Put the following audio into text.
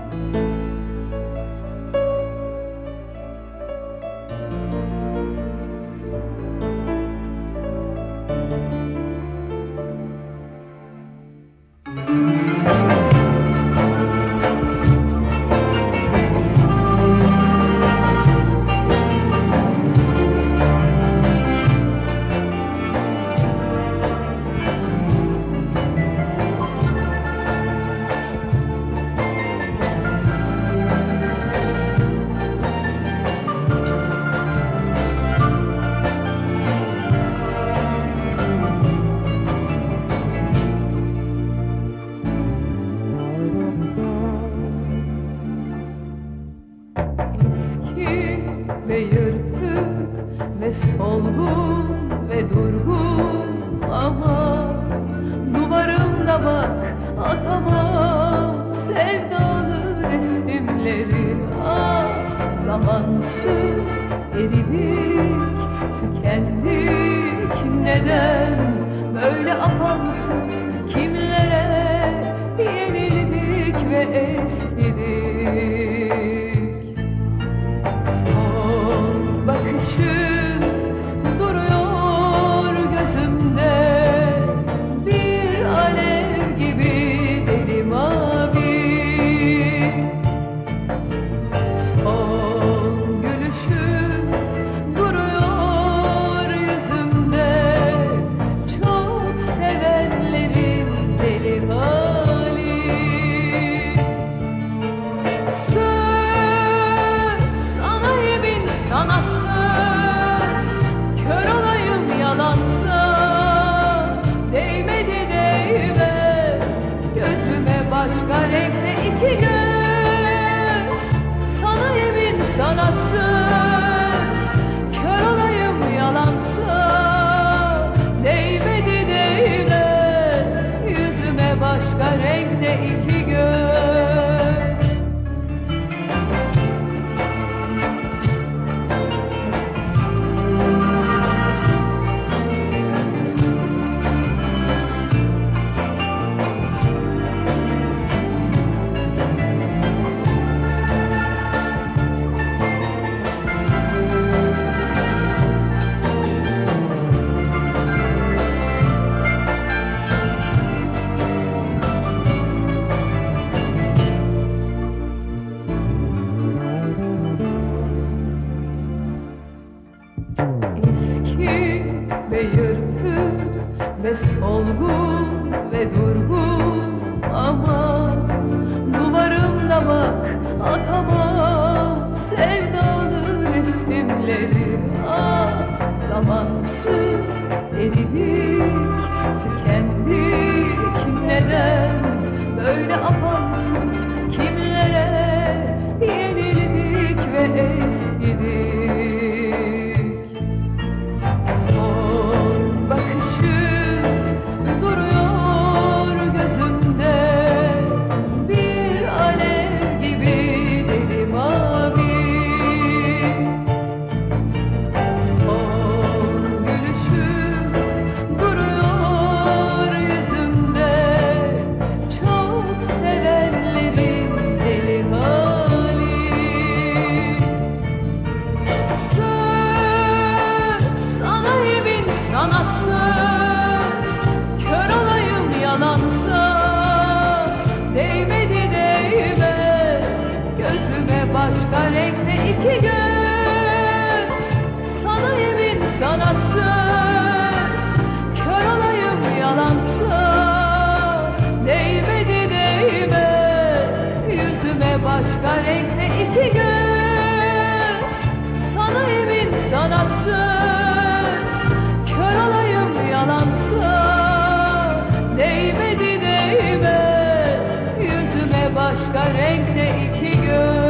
Ve yırtık ve solgun ve durgun, ama duvarımda bak atamam sevdalı resimleri. Ah, zamansız eridik, tükendik, neden böyle amansız, kimlere yenildik ve eskidik. Bakışın duruyor gözümde, bir alev gibi deli mavi. Son gülüşün duruyor yüzümde, çok sevenlerin deli hali. Söz sana yemin, sana başka renkte iki göz, sana yemin sana söz, kör olayım yalansa, değmedi değmez yüzüme başka renkte iki göz. Eski ve yırtık ve solgun ve durgun, ama duvarımda bak atamam sevdalı resimleri. Ah, zamansız eridik, tükendik, neden böyle amansız, kimlere yenildik ve eskidik. Sana söz, kör olayım yalansa, değmedi değmez gözüme başka renkte iki göz. Sana yemin sana söz, kör olayım yalansa, değmedi değmez yüzüme başka renkte iki göz. Sana yemin sana söz, kör olayım yalansa, değmedi değmez yüzüme başka renkte iki göz.